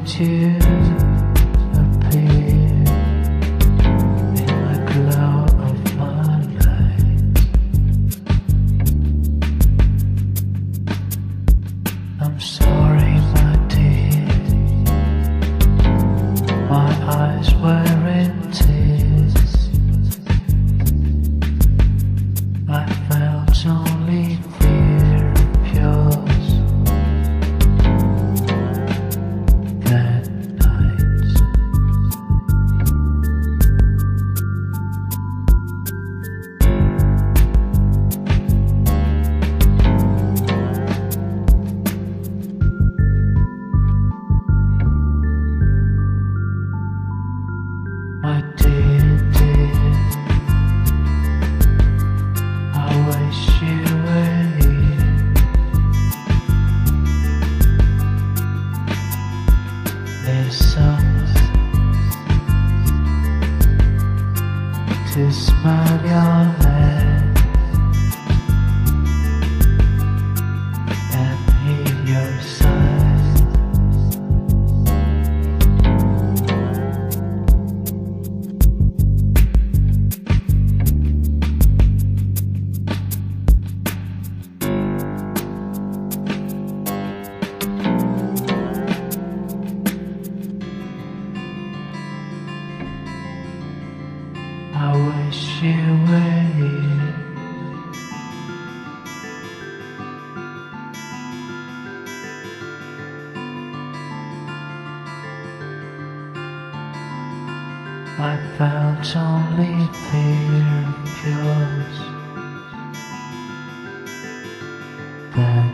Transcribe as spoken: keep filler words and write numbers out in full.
you appear in the glow of my light. I'm sorry, my dear, my eyes were in tears. I felt only fear of yours that night. My dear, dear, I wish you were here. There's someone to smile your hand and hear your sighs. I wish you were here. I felt only fear of yours that